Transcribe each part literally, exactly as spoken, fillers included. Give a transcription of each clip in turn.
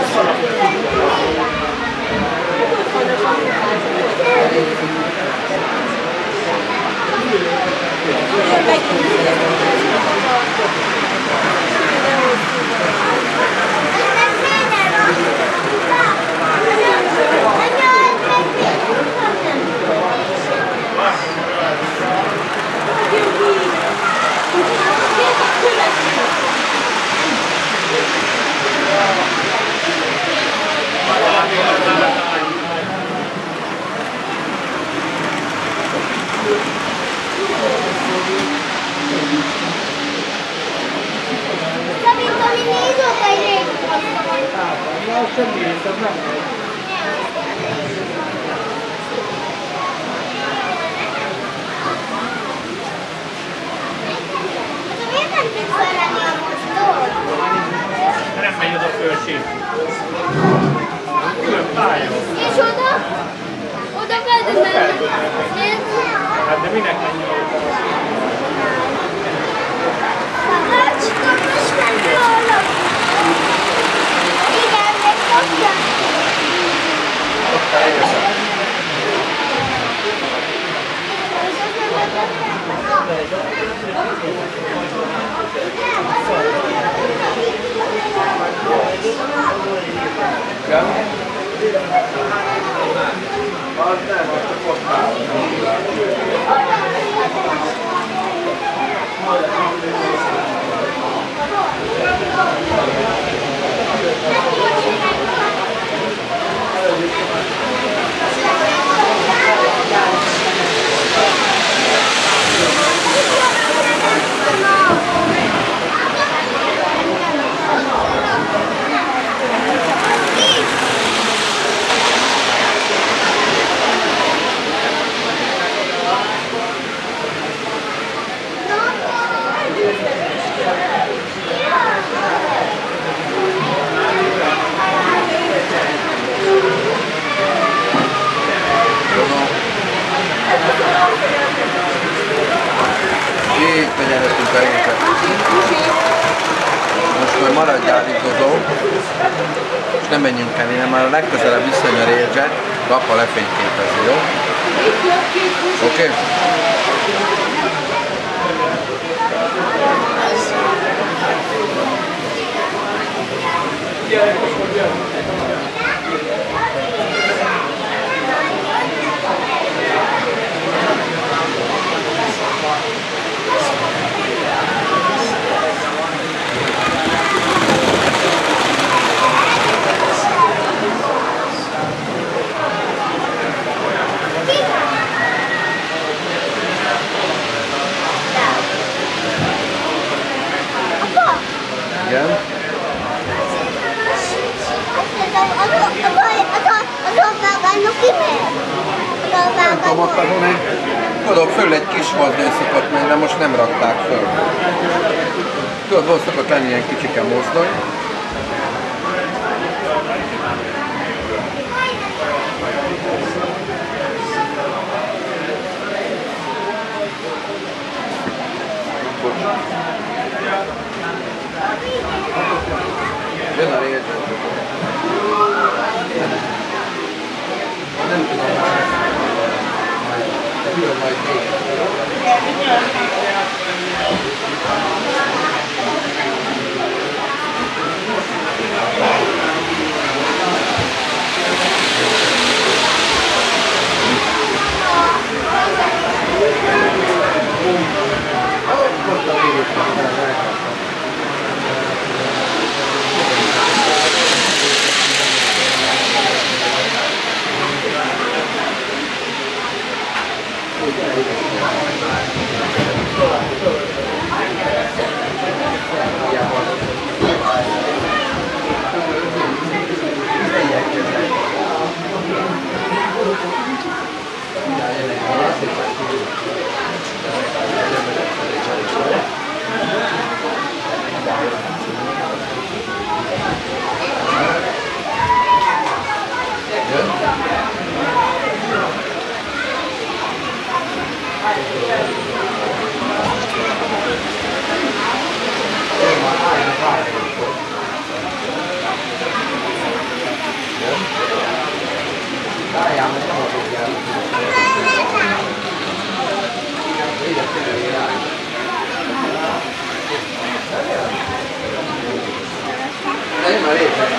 Nem megy oda fölség. Külön pálya. És oda? Oda feltűnnek. Hát de minek menj oda? Hát, csak most menj oda. Igen, meg kaptam. Okkal érzem. Igen? Az nem, azt a kockát. Így megyenettünk a rétet. Most már maradjál itt, Zozó, és nem menjünk el, én már a legközelebb visszajön a Railjet, apa lefényképezi, jó? Oké? Okay? Igen? Nem tudom, ott azon egy, tudod, föl egy kis mozdony szokott menni, de most nem rakták föl. Tudod, volt szokott lenni ilyen kicsike mozdony. Jön a Railjet. Nem tudom már. Külön majd én már lépek.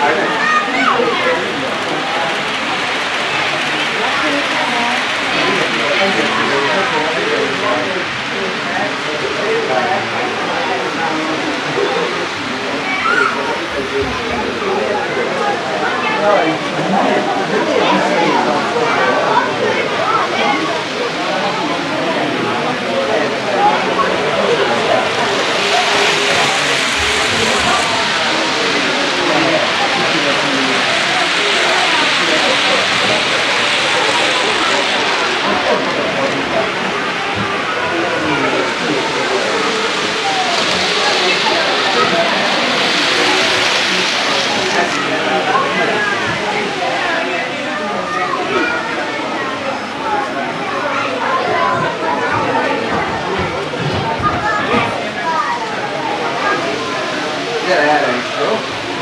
Gyere erre is, jó?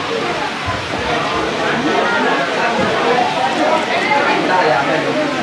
Álljál meg!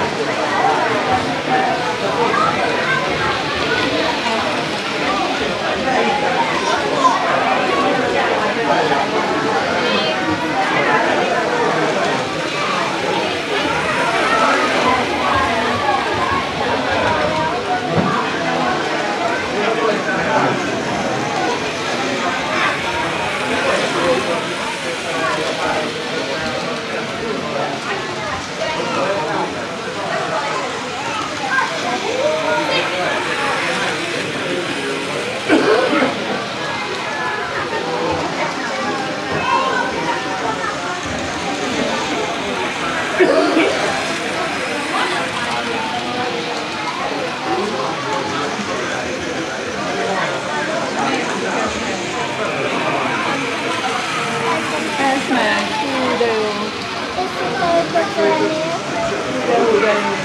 Ez meg, hú, de jó. De jó, de jó.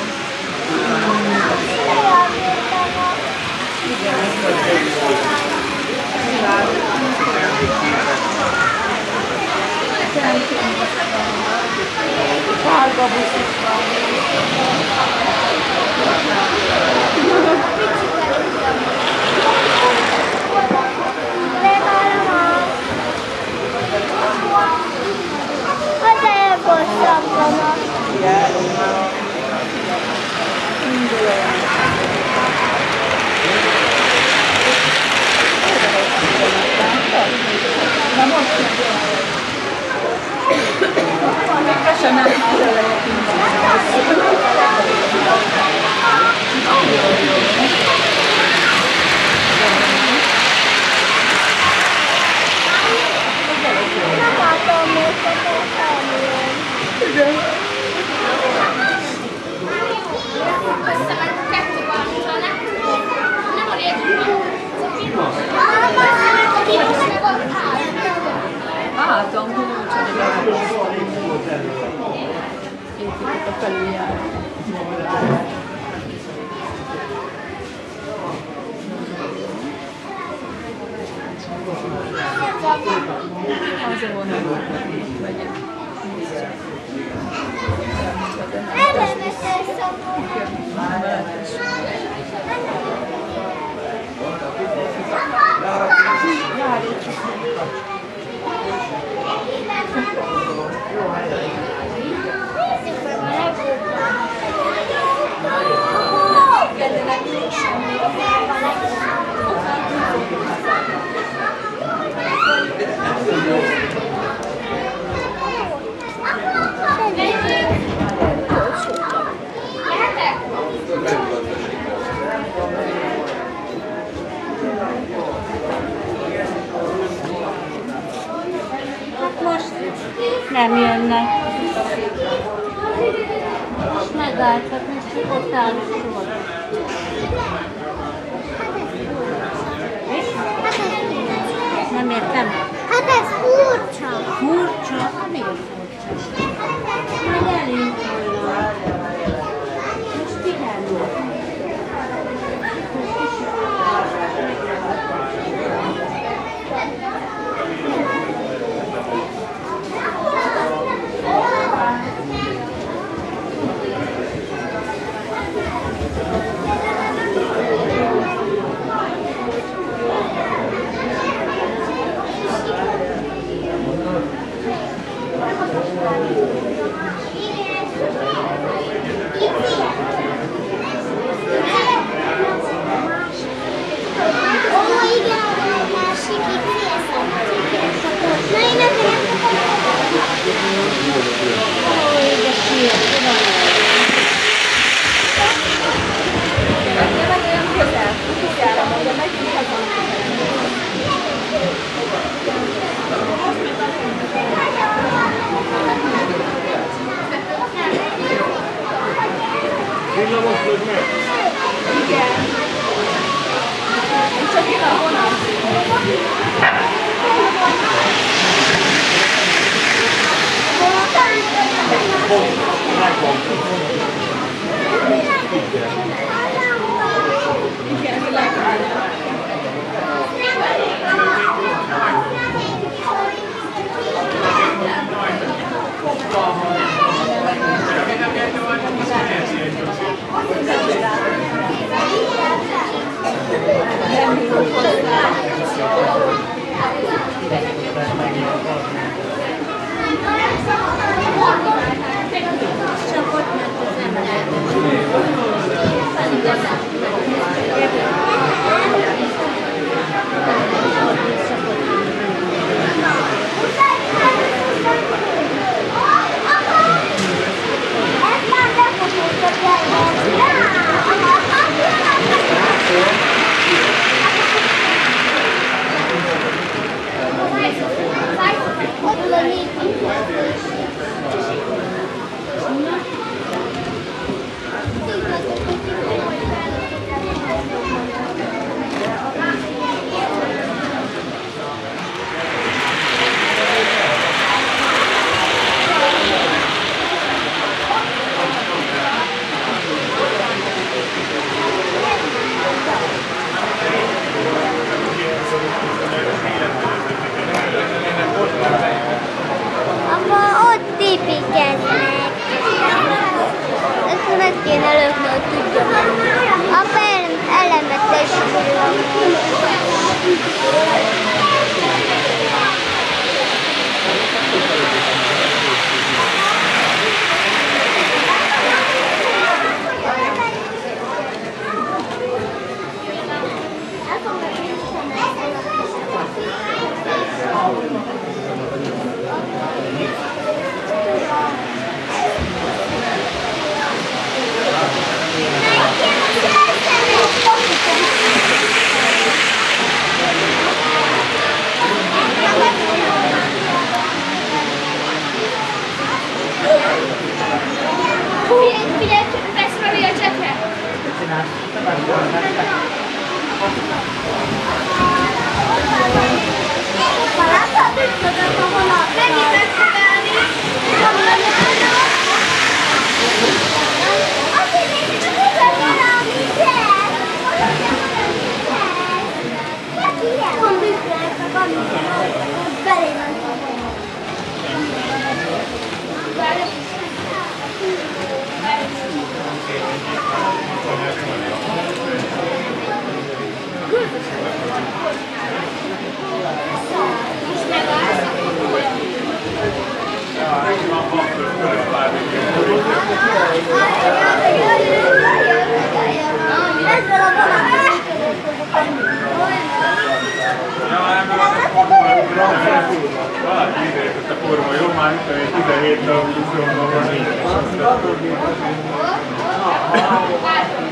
Sárga busz is van. Az elbosszabbanak. Na most még köszönöm, hogy az elejét Nem látom még a felmérni. igen. Összement kettő valamit, nem a lényegben. A kínos meg a Hátam, hogy nincs építik a felüljárat. Azért mondom, hogy megyek. Ellenesel szomorú. Nem jönnek. Most megállt, hát most ott áll és sor. Nem értem. Hát ez furcsa. Furcsa? Hát miért furcsa? Majd elindulnak. Most pihennek. Villamos vagy meg? Igen. Csak én a vonat. Megvan. Igen, ez a legjobb. Csak ott ment az ember. Apa, ott építkeznek. Ezt meg kéne lökni, hogy tudja menni. Apa elemette is Figyelj, vesz felé a csetre! Megint megpróbálni. Azért nézzük, hogy tudod valami kell. Van büsznek, meg amit belé van. Ezzel a vonattal. Valaki ideért a forma jó, már tizenhét tag húszonban van így.